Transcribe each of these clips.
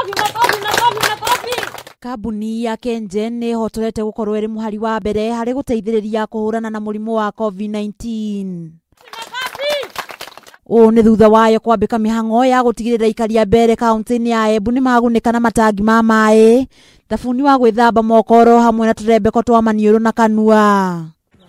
Kambuni ya Kengen ni hotorete gukorwo iri muhari wa mbere hari guteithiriria kuhurana na murimu wa COVID-19. Ni thutha wayo kwambika mihango ya gutigirira aikari ya Mbeere kaunti-ini ya Embu ni magunika na matangi ma maai, thabuni wa gwithamba mokoro hamwe na turembeko twa maniuru na kanua.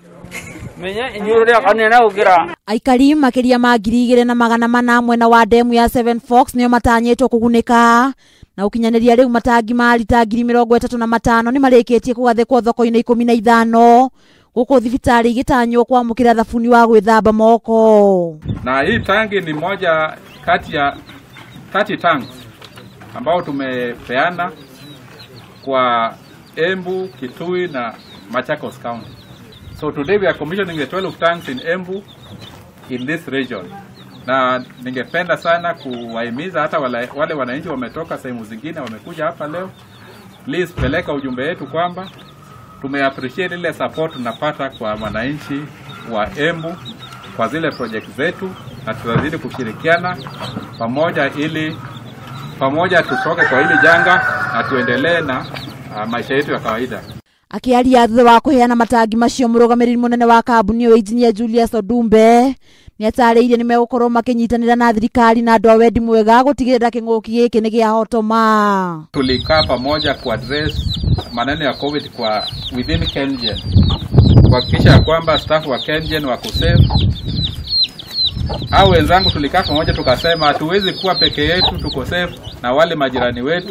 Aikari Makiria ma 2,400 mwena wa ndemu ya 7 Fox nio matanyitwo kugunika na ukinyaniria riu matangi ma lita 35,000 ni marikitie kugathikwo thoko-ini 15 guku thibitari gitanywo kwamukira thabuni wa gwithamba moko. Na hii tangi ni moja kati ya 30 tanks ambao tumepeana kwa Embu, Kitui na Machakos County. So today we are commissioning the 12 tanks in Embu in this region. Na ningependa sana kuwahimiza hata wale wananchi wametoka sehemu zingine wamekuja hapa leo. Please peleka ujumbe wetu kwamba tumeappreciate ile support tunapata kwa wananchi wa Embu kwa zile project zetu, na tutazidi kushirikiana pamoja ili pamoja tutoke kwa hili janga na tuendelee na maisha yetu ya kawaida. Akiaria thutha wa kuheana matangi macio murugamiriri munene wa Kambuni yo Engineer Julius Odumbe ni atariirie ni megukorwo makinyitanira na thirikari na andu a wendi mwega gutigirira king'uki giki ni giahotoma. Tulikaa pamoja ku address maneno ya COVID kwa within Kengen, kuhakikisha kwamba staff wa Kengen wako safe. Hao wenzangu tulikaa pamoja tukasema hatuwezi kuwa peke yetu, tuko safe na wale majirani wetu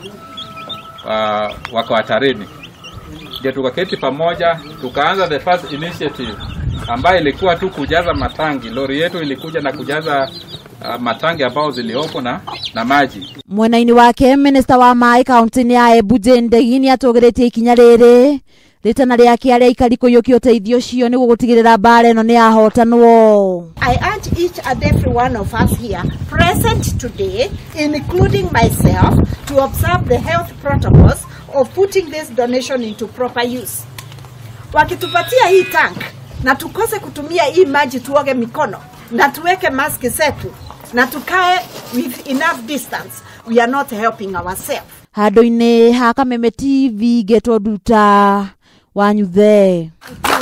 wako hatarini. Ndio tukaketi pamoja tukaanza the first initiative ambayo ilikuwa tu kujaza matangi. Lori yetu ilikuja na kujaza matangi ambao ziliopo na maji. Mwena-ini wake Minister wa maai kaunti-ini ya Embu ndemu atogeretie ikinya riri ritana riake aria aikari kuyukia uteithio cio ni gugutigirira Mbeere no ni yahotanwo. I urge each and every one of us here present today, including myself, to observe the health protocols of putting this donation into proper use. Wakitupatia hii tank na tukose kutumia hii maji, tuoge mikono na tuweke maski zetu na tukae with enough distance, we are not helping ourselves. Hado-ini ha Kameme TV getwo duta wanyuthe.